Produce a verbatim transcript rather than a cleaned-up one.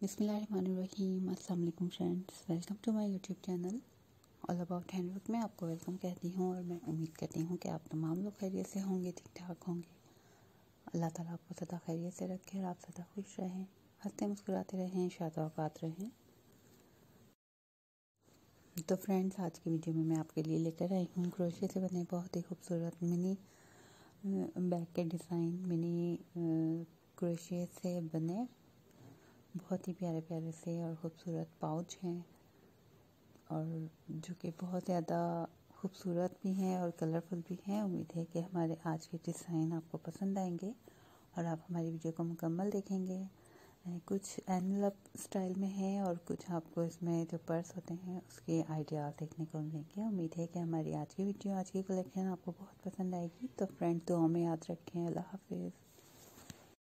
बिस्मिल्लाहिर्रहमानिर्रहीम। अस्सलाम वालेकुम friends, welcome to my YouTube channel all about handwork में आपको वेलकम कहती हूँ और मैं उम्मीद करती हूँ कि आप तमाम लोग खैरियत से होंगे, ठीक ठाक होंगे। अल्लाह ताला आपको सदा खैरियत से रखे और आप सदा खुश रहें, हंसते मुस्कुराते रहें, शाद-ओ-आबाद रहें। तो फ्रेंड्स, आज की वीडियो में मैं आपके लिए लेकर आई हूँ क्रोशे से बने बहुत ही खूबसूरत मिनी बैग के डिज़ाइन। मिनी क्रोशे से बने बहुत ही प्यारे प्यारे से और ख़ूबसूरत पाउच हैं, और जो कि बहुत ज़्यादा खूबसूरत भी हैं और कलरफुल भी हैं। उम्मीद है कि हमारे आज के डिज़ाइन आपको पसंद आएंगे और आप हमारी वीडियो को मुकम्मल देखेंगे। कुछ एनवलप स्टाइल में है और कुछ आपको इसमें जो पर्स होते हैं उसके आइडिया देखने को मिलेंगे। उम्मीद है कि हमारी आज की वीडियो, आज की कलेक्शन आपको बहुत पसंद आएगी। तो फ्रेंड्स, दुआ में याद रखें। अल्लाह हाफिज़।